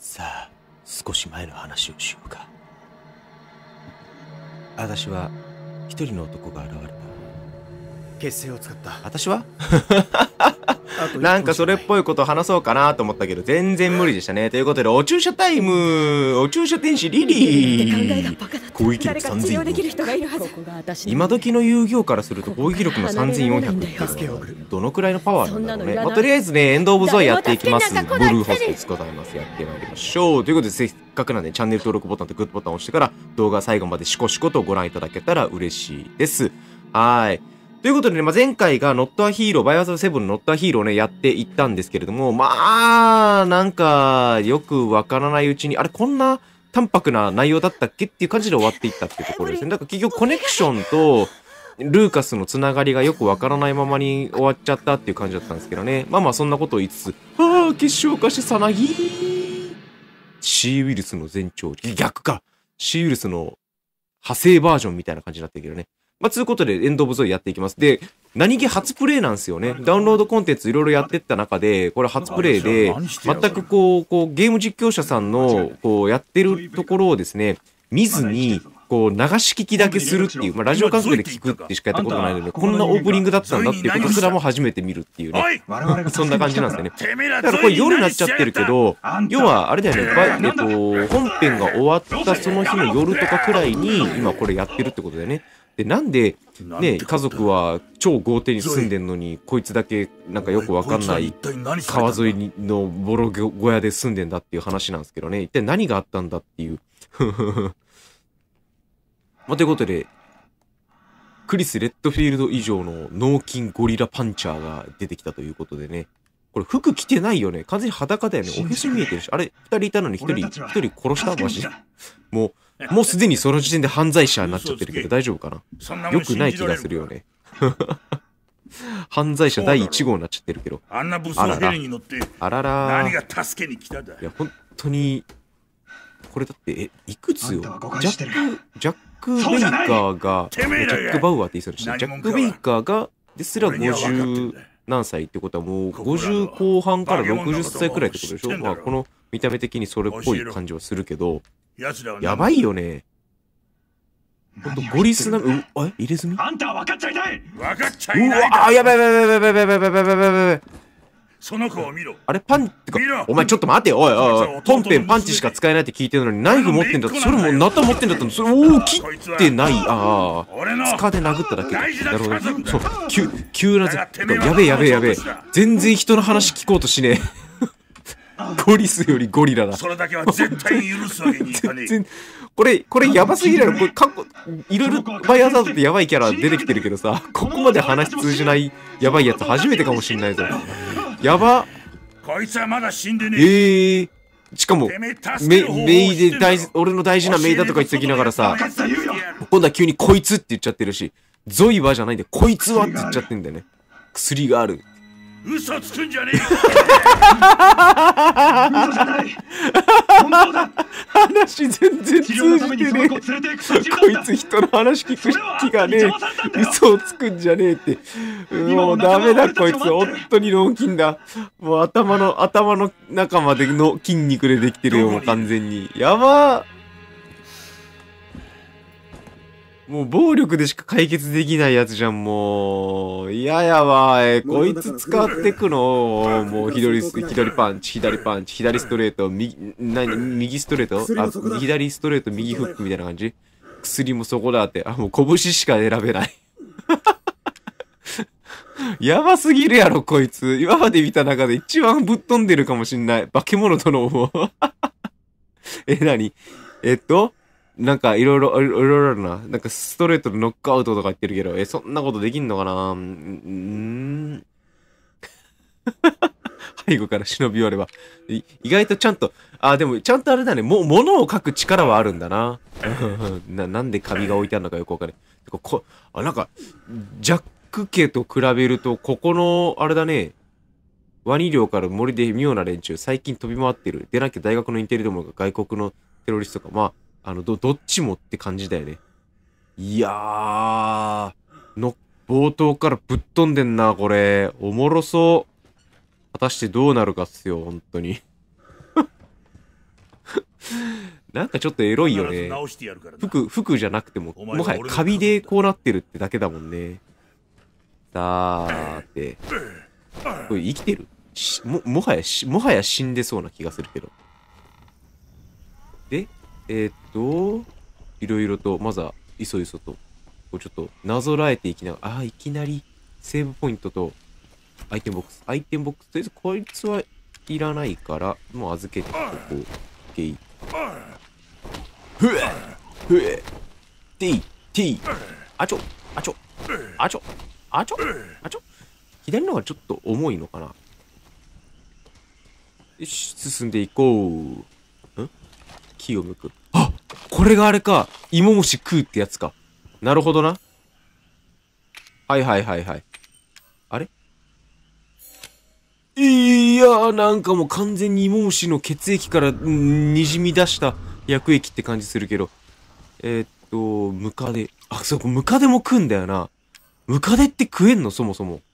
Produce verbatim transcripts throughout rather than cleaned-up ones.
さあ、少し前の話をしようか。私は一人の男が現れた。 結成を使った。 私はなんかそれっぽいこと話そうかなと思ったけど全然無理でしたね。ということでお注射タイム、お注射天使リリー、攻撃力さんぜんよんひゃく。今時の遊戯王からすると攻撃力のさんぜんよんひゃくっていうのはどのくらいのパワーなんだろうね。まあ、とりあえずねエンドオブゾイやっていきます。ブルーホストスございます。やってまいりましょう。ということでせっかくなんでチャンネル登録ボタンとグッドボタンを押してから動画最後までシコシコとご覧いただけたら嬉しいです。はい。ということでね、まあ、前回がノットアヒーロー、バイオハザードセブンのノットアヒーローをね、やっていったんですけれども、まあ、なんか、よくわからないうちに、あれ、こんな淡白な内容だったっけっていう感じで終わっていったっていうところですね。だから結局コネクションと、ルーカスのつながりがよくわからないままに終わっちゃったっていう感じだったんですけどね。まあまあ、そんなことを言いつつ、ああ、結晶化してさなぎシーウイルスの前兆、逆か。シーウイルスの派生バージョンみたいな感じになってるけどね。まあ、ということで、エンドオブゾイやっていきます。で、何気初プレイなんですよね。ダウンロードコンテンツいろいろやってった中で、これ初プレイで、全くこう、こう、ゲーム実況者さんの、こう、やってるところをですね、見ずに、こう、流し聞きだけするっていう、まあ、ラジオ感覚で聞くってしかやったことないので、こんなオープニングだったんだっていうことすらも初めて見るっていうね。そんな感じなんですよね。だからこれ夜になっちゃってるけど、要は、あれだよね、ばえっと、本編が終わったその日の夜とかくらいに、今これやってるってことだよね。で、なんで、ね、家族は超豪邸に住んでんのに、こいつだけなんかよくわかんない川沿いのボロ小屋で住んでんだっていう話なんですけどね。一体何があったんだっていう。まあ、ということで、クリス・レッドフィールド以上の脳筋ゴリラパンチャーが出てきたということでね。これ服着てないよね。完全に裸だよね。オフィス見えてるし。あれ、二人いたのに一人、一人殺したマジで。もう、もうすでにその時点で犯罪者になっちゃってるけど大丈夫かな。よくない気がするよね。犯罪者だいいち号になっちゃってるけど。 あんな武装ヘリに乗ってあらら。 何が助けに来ただ。 いや、本当に、これだって、え、いくつよ。ジャック、ジャック・ベイカーが、ジャック・バウアーって言いそうでした。ジャック・ベイカーが、ですらごじゅう何歳ってことはもうごじゅう後半からろくじゅっさいくらいってことでしょ。まあ、この見た目的にそれっぽい感じはするけど、やばいよね。ほんとゴリスな、う、え入れ墨あんたは分かっちゃいない分かっちゃいない。 うわあ、やばいやばいやばいやばいやばいやばいやばいやばいやばい。 その子を見ろ。 あれパンってか、お前ちょっと待てよ、おいおいおい、本編パンチしか使えないって聞いてるのにナイフ持ってんだって、それもナタ持ってんだったの、それ、おお、切ってない、ああ、塚で殴っただけだ。なるほどね。そう、急、急なぜ、やべえやべえやべえ。全然人の話聞こうとしねえ。ゴリスよりゴリラだ。 それだけは絶対に許すわけにいかねえ。 全然、これ、これやばすぎるやろ。これ、過去、いろいろバイオハザードってやばいキャラ出てきてるけどさ、ここまで話通じないやばいやつ初めてかもしんないぞ。やば。 こいつはまだ死んでねえ。 ええー。しかも、メ、メイで大事、俺の大事なメイだとか言っておきながらさ、今度は急にこいつって言っちゃってるし、ゾイはじゃないんで、こいつはって言っちゃってんだよね。薬がある。 嘘つくんじゃねえ。 嘘じゃない。本当だ。 話全然通じてねえ。こいつ人の話聞く気がねえ。嘘をつくんじゃねえって。もうダメだこいつ。本当に脳筋だ。もう頭の、頭の中までの筋肉でできてるよ、もう完全に。やばー。もう暴力でしか解決できないやつじゃん、もう。いややばい。こいつ使ってくのもう左、左パンチ、左パンチ、左ストレート、右、何、右ストレートあ、左ストレート、右フックみたいな感じ。薬もそこだって。あ、もう拳しか選べない。やばすぎるやろ、こいつ。今まで見た中で一番ぶっ飛んでるかもしんない。化け物とのもえ、何えっとなんかいろいろ、いろいろあるな。なんかストレートでノックアウトとか言ってるけど、え、そんなことできんのかな。うーん。背後から忍び寄れば。意外とちゃんと、あ、でもちゃんとあれだね。も、物を書く力はあるんだな。な、なんで紙が置いてあるのかよくわかんない。ここ、あ、なんか、ジャック家と比べると、ここの、あれだね。ワニ寮から森で妙な連中、最近飛び回ってる。でなきゃ大学のインテリどもが外国のテロリストか。まあ、あの、ど、どっちもって感じだよね。いやー、の、冒頭からぶっ飛んでんな、これ。おもろそう。果たしてどうなるかっすよ、本当に。 なんかちょっとエロいよね。服、服じゃなくても、もはやカビでこうなってるってだけだもんね。さーて。これ生きてるも、もはやし、もはや死んでそうな気がするけど。で、えー、っと、いろいろと、まずは、いそいそと、こうちょっと、なぞらえていきながら、あー、いきなり、セーブポイントと、アイテムボックス。アイテムボックス。とりあえず、こいつはいらないから、もう預けて、ここ、OK。ふえふえ !T、T、あちょ、あちょ、あちょ、あちょ、あちょ。左の方がちょっと重いのかな。よし、進んでいこう。ん木を剥く。あ、これがあれか。芋虫食うってやつか。なるほどな。はいはいはいはい。あれいやー、なんかもう完全に芋虫の血液からにじみ出した薬液って感じするけど。えー、っと、ムカデ。あ、そうか、ムカデも食うんだよな。ムカデって食えんのそもそも。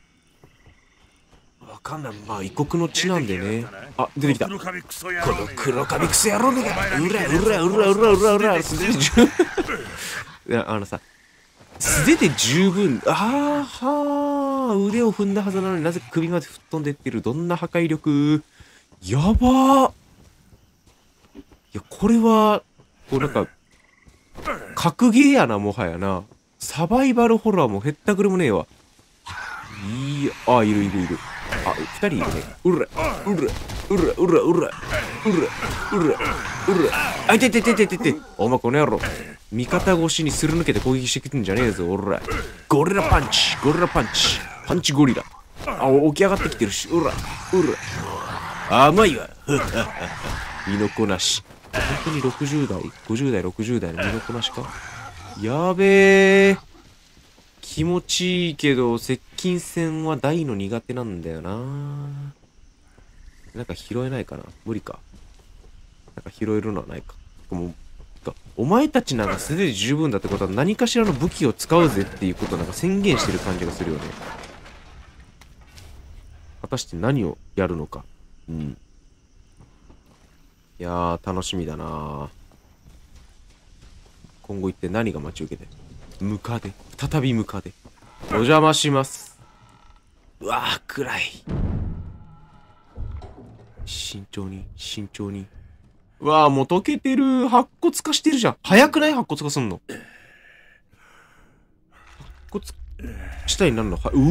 わかんない。まあ、異国の地なんでね。あ、出てきた。この黒カビクソ野郎めが。うらうらうらうらうらうら。素手で十分。いや、あのさ、素手で十分。あーはー。腕を踏んだはずなのになぜ首まで吹っ飛んでってる。どんな破壊力。やばー。いや、これは、こうなんか、格ゲーやな、もはやな。サバイバルホラーもへったくれもねえわ。いや、あ、いるいるいる。あ、二人いるね。うら、うら、うら、うら、うら、うら、うら、うら。あ、いてててててて。お前この野郎。味方越しにすり抜けて攻撃してきてんじゃねえぞ、おら。ゴリラパンチ、ゴリラパンチ。パンチゴリラ。あ、起き上がってきてるし。うら、うら。甘いわ。身のこなし。本当にろくじゅう代、ごじゅう代、ろくじゅう代の身のこなしか。やべえ。気持ちいいけど、接近戦は大の苦手なんだよな。なんか拾えないかな無理か。なんか拾えるのはないか。もうお前たちなんか素手で十分だってことは何かしらの武器を使うぜっていうことをなんか宣言してる感じがするよね。果たして何をやるのか。うん。いやー、楽しみだな。今後一体何が待ち受けて。ムカデ。再びムカデ。お邪魔します。うわー、暗い。慎重に、慎重に。うわー、もう溶けてる。白骨化してるじゃん。早くない白骨化すんの。白骨下になるのは、う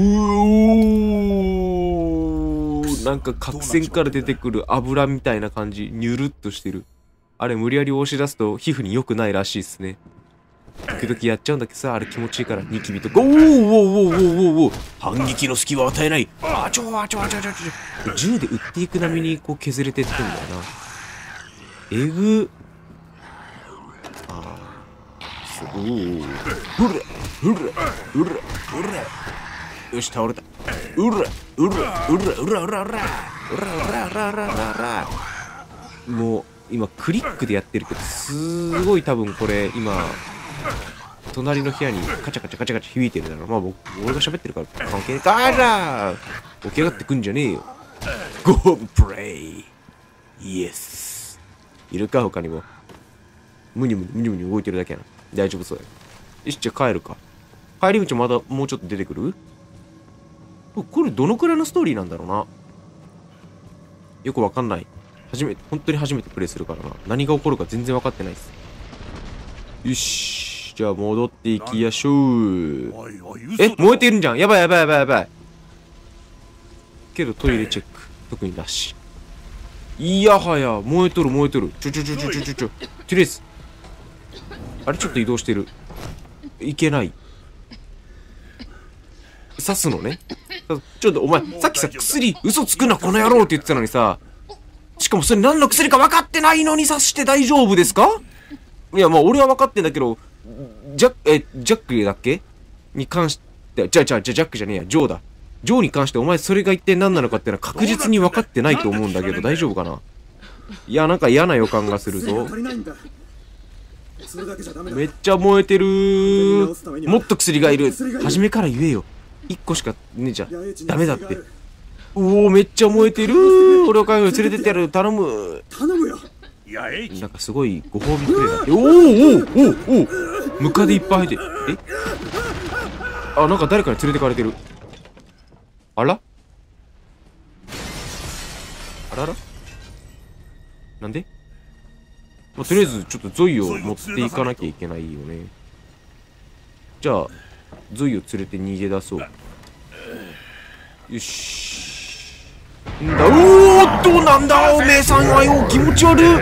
ーなんか角栓から出てくる油みたいな感じ。ニュルっとしてる。あれ無理やり押し出すと皮膚に良くないらしいっすね。時々やっちゃうんだけどさ、あれ気持ちいいからニキビとか。おーおーおーおーおーおー反撃の隙は与えない。あちょあちょあちょあちょあちょ。銃で撃っていく波にこう削れてってんだよな。えぐ。ああ。おお。うらうらうらうら。よし倒れた。うらうらうらうらうらうらうらうらうらうらうらうら。もう今クリックでやってるけどすごい多分これ今隣の部屋にカチャカチャカチャカチャ響いてるだろう。まあ僕俺が喋ってるから関係ない。あら起き上がってくんじゃねえよ。ゴープレイイエス。いるか他にも。ムニムニムニムニ動いてるだけやな。大丈夫そうや。よしじゃあ帰るか。帰り道まだもうちょっと出てくる。これどのくらいのストーリーなんだろうな。よくわかんない。初め本当に初めてプレイするからな。何が起こるか全然分かってないです。よしじゃあ戻っていきやしょう。え燃えてるんじゃん。やばいやばいやばいやばい。けどトイレチェック特になし。いやはや燃えとる燃えとる。ちょちょちょちょちょちょちょ。とりあえずあれちょっと移動してる。いけない。刺すのね。ちょっとお前さっきさ薬嘘つくなこの野郎って言ってたのにさ。しかもそれ何の薬か分かってないのに刺して大丈夫ですか。いやまあ俺は分かってんだけどジャッえジャックだっけに関してじゃあじゃあじゃあジャックじゃねえやジョーだ。ジョーに関してお前それが一体何なのかっていうのは確実に分かってないと思うんだけど大丈夫かな。いやなんか嫌な予感がするぞ。めっちゃ燃えてるー。もっと薬がいる。初めから言えよ。いっこしかねえじゃダメだって。おおめっちゃ燃えてるー。俺を介護連れてってやる。頼む。 頼むよ。 野営地なんかすごいご褒美プレイだって。おーおーおーおームカデいっぱい入って。えあ、なんか誰かに連れてかれてる。あらあららなんで、まあ、とりあえずちょっとゾイを持っていかなきゃいけないよね。じゃあゾイを連れて逃げ出そう。よし。んだ、おーっと、なんだおめえさんはよ、気持ち悪い。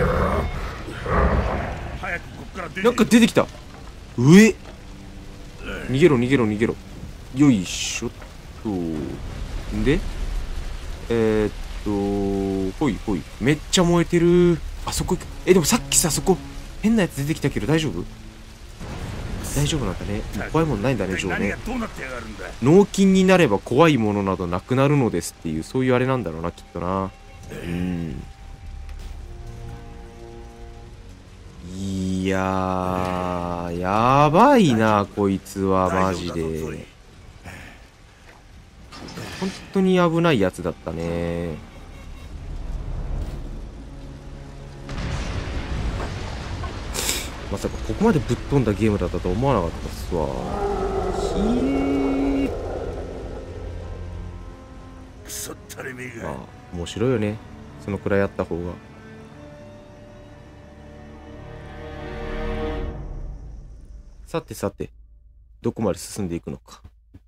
早くこっから出てなんか出てきた。上逃げろ逃げろ逃げろ。よいしょっと。んでえー、っとほいほい。めっちゃ燃えてる。あそこ行く。えでもさっきさ、そこ変なやつ出てきたけど大丈夫？大丈夫なんだね。もう怖いもんないんだね、ジョーね。 何がどうなってやがるんだ。 脳筋になれば怖いものなどなくなるのですっていう、そういうあれなんだろうな、きっとな。うん。いやー、やばいな、こいつは、マジで。本当に危ないやつだったね。まさかここまでぶっ飛んだゲームだったと思わなかったっすわ。ひえー。 クソったれめが。 ああ、面白いよね。そのくらいやった方が。さてさて、どこまで進んでいくのか。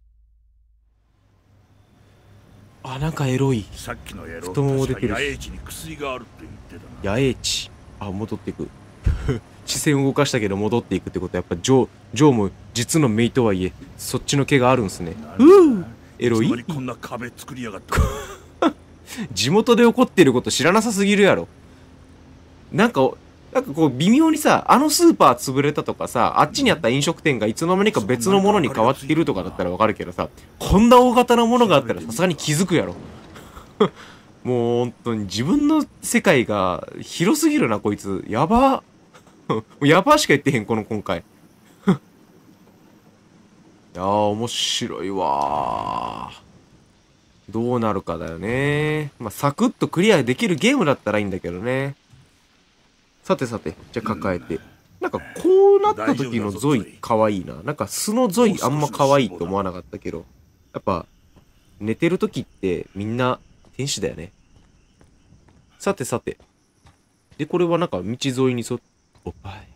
あ、なんかエロい。 さっきの野郎太もも出てるし野営地に薬があるって言ってたな。 野営地。あ、戻っていく。視線を動かしたけど戻っていくってことは、やっぱジョー、ジョーも実の姪とはいえ、そっちの毛があるんすね。うーエロい。 つまりこんな壁作りやがった。 地元で起こってること知らなさすぎるやろ。なんか、なんかこう微妙にさ、あのスーパー潰れたとかさ、あっちにあった飲食店がいつの間にか別のものに変わっているとかだったらわかるけどさ、こんな大型なものがあったらさすがに気づくやろ。もう本当に自分の世界が広すぎるな、こいつ。やば。やばしか言ってへん、この今回。いやー、面白いわー。どうなるかだよね。まあ、サクッとクリアできるゲームだったらいいんだけどね。さてさて、じゃあ抱えて。なんかこうなった時のゾイかわいいな。なんか素のゾイあんまかわいいと思わなかったけど。やっぱ、寝てる時ってみんな天使だよね。さてさて。で、これはなんか道沿いにそ、おっぱい。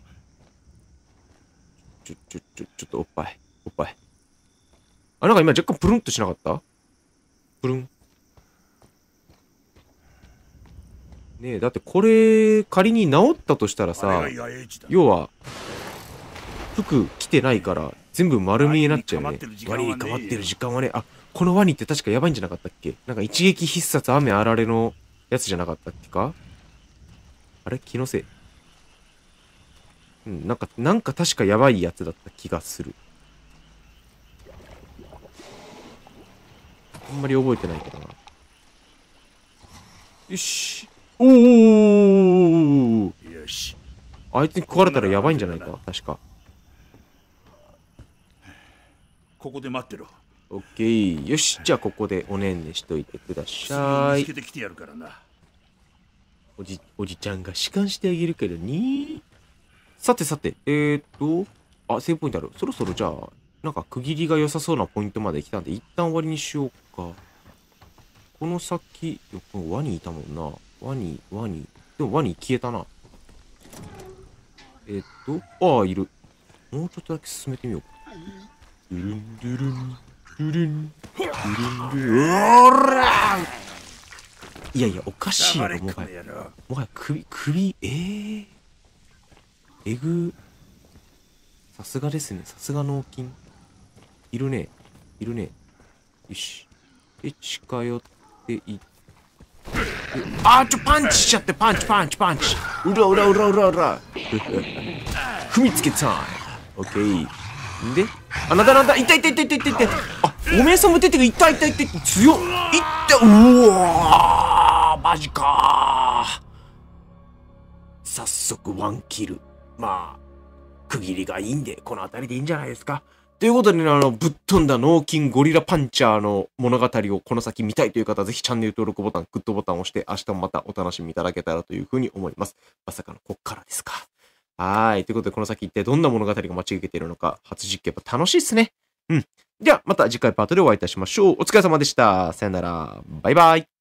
ちょ、ちょ、ちょ、ちょっとおっぱい。おっぱい。あ、なんか今若干プルンとしなかった？プルン。ねえ、だってこれ、仮に治ったとしたらさ、要は、服着てないから、全部丸見えになっちゃうよね。ワニに変わってる時間はね、あ、このワニって確かやばいんじゃなかったっけ？なんか一撃必殺雨あられのやつじゃなかったっけか？あれ？気のせい。うん、なんか、なんか確かやばいやつだった気がする。あんまり覚えてないけどな。よし。おー、 よし。 あいつに食われたらやばいんじゃないか、確か。 ここで待ってろ。 オッケー。よし、じゃあここでおねんねしといてください。 見つけてきてやるからな。 おじ、おじちゃんが仕官してあげるからね。さてさて、えーっと、あ、セーブポイントある。そろそろじゃあ、なんか区切りが良さそうなポイントまで来たんで、一旦終わりにしようか。この先、ワニいたもんな。ワニ、ワニ。でもワニ消えたな。えーっと、ああ、いる。もうちょっとだけ進めてみようか。ドゥルンドゥルン、ドゥルン、ドゥルンドゥルン、おらいやいや、おかしいな、もはや。もはや首、首、えー、えぐ、さすがですね。さすが脳筋。いるね。いるね。よし。で、近寄っていって。あー、ちょ、パンチしちゃって、パンチ、パンチ、パンチ。うらうらうらうらうら。踏みつけたい。オッケー。んで、あ、なんだなんだ、いったいったいったいったいったいった。あ、おめえさんも出てくる。いったいったいったいった。強っ。いった、うわー、マジかー。早速ワンキル。まあ、区切りがいいんで、この辺りでいいんじゃないですか。 ということでね、あの、ぶっ飛んだ脳筋ゴリラパンチャーの物語をこの先見たいという方は、ぜひチャンネル登録ボタン、グッドボタンを押して、明日もまたお楽しみいただけたらというふうに思います。まさかのこっからですか。はい。ということで、この先一体どんな物語が待ち受けているのか、初実験やっぱ楽しいっすね。うん。では、また次回パートでお会いいたしましょう。お疲れ様でした。さよなら。バイバイ。